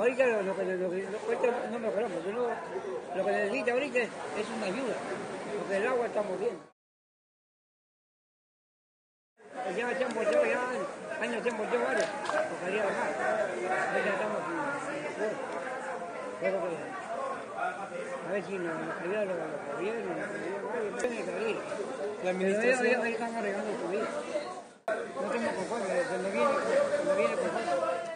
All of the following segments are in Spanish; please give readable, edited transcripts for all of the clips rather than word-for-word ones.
ahorita ahorita no mejoramos, pero lo que necesita ahorita es una ayuda, porque el agua estamos bien. Ya se han volteado, años se han volteado varios, por salir a bajar. Ahorita estamos a ver si nos ayudan los gobiernos, tiene que ir. La administración ahí están arreglando su vida. No tengo conforme, cuando viene conforme.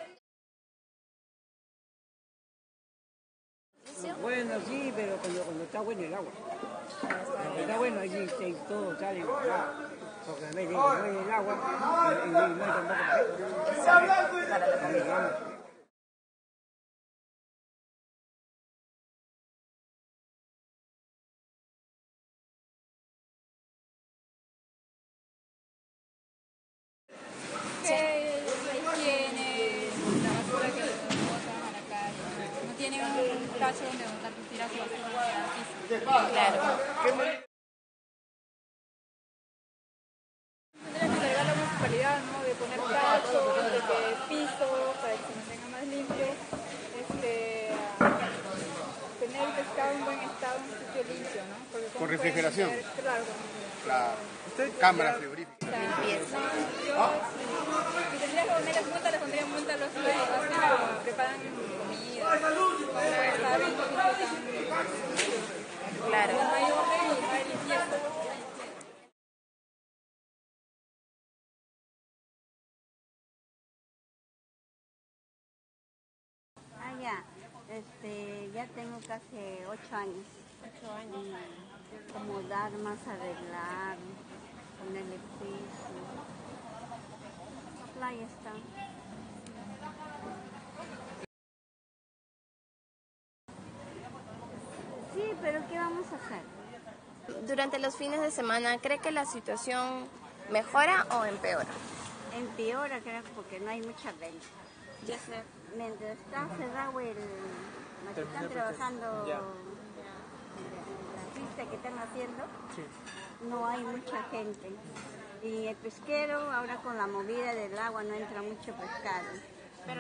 Bueno, sí, pero cuando está bueno el agua. Cuando está bueno, ahí sí, todo sale bajado. Porque a veces no hay el agua y no hay tampoco. Que la higiene, la basura que botan a la calle, no tienen un tacho donde botar tirar su basura. Claro. Tendría que encargar la municipalidad, ¿no? De poner tachos, de que piso, para que se mantenga más limpio, tener el pescado en buen estado, en un sitio limpio, ¿no? Porque con refrigeración. Claro. Cámara frigorífica. Limpieza. Si tendría que poner las multas, les pondría multas a los que preparan comida. Claro. No hay orden y no hay limpieza. Ya tengo casi 8 años. 8 años. Acomodar, más arreglar, ponerle piso. La playa está. Sí, pero ¿qué vamos a hacer? Durante los fines de semana, ¿cree que la situación mejora o empeora? Empeora, creo, porque no hay mucha venta. Ya sé. Mientras está cerrado están trabajando la pista que están haciendo, no hay mucha gente. Y el pesquero, ahora con la movida del agua, no entra mucho pescado. Pero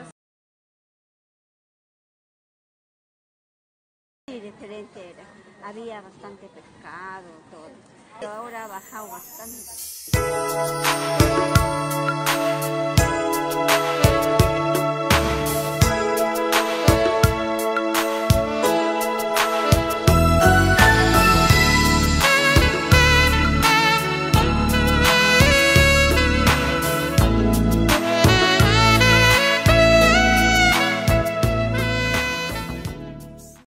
sí, diferente era. Había bastante pescado, todo. Pero ahora ha bajado bastante.